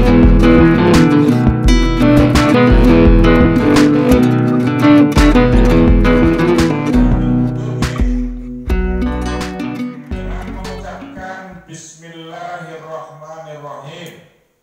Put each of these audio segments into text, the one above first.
Bismillahirrahmanirrahim.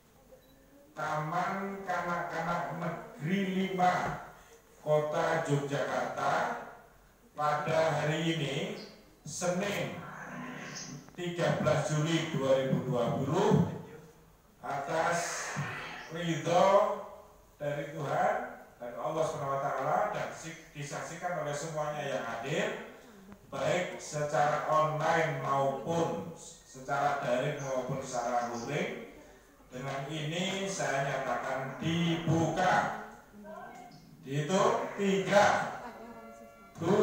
Taman Kanak-kanak Negeri 5 Kota Yogyakarta pada hari ini Senin 13 Juli 2020 atas ridho dari Tuhan dan Allah SWT dan disaksikan oleh semuanya yang hadir, baik secara online maupun secara daring maupun secara luring. Dengan ini saya nyatakan dibuka. Dihitung 3, 2, 1.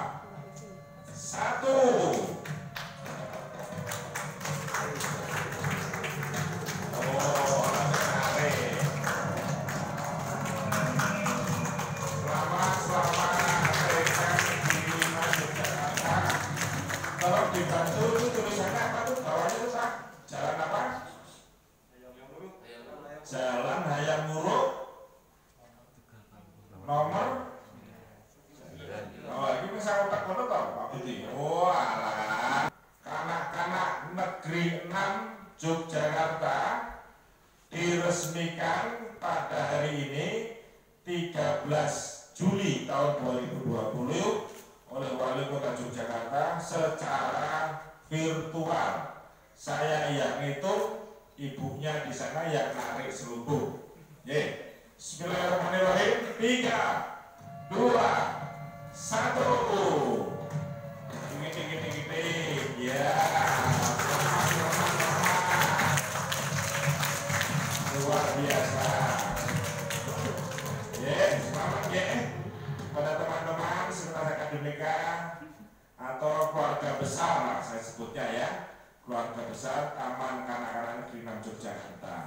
Tolong dibantu, itu tulisannya apa tuh? Bawahnya itu Pak? Jalan apa? Jalan Hayam Wuruk nomor. Oh, ini bisa otak kono toh Pak Budi. Oh, alah. Kanak-kanak Negeri 6 Yogyakarta diresmikan pada hari ini 13 Juli tahun 2020 oleh Wali Kota Yogyakarta secara virtual. Saya yang itu, ibunya di sana yang narik selubung. Bismillahirrahmanirrahim. 3, 2, 1. Ya, luar biasa. Selamat ya pada teman-teman sekretaris akademika atau keluarga besar lah saya sebutnya ya, keluarga besar Taman Kanak-kanak Negeri 6 Yogyakarta.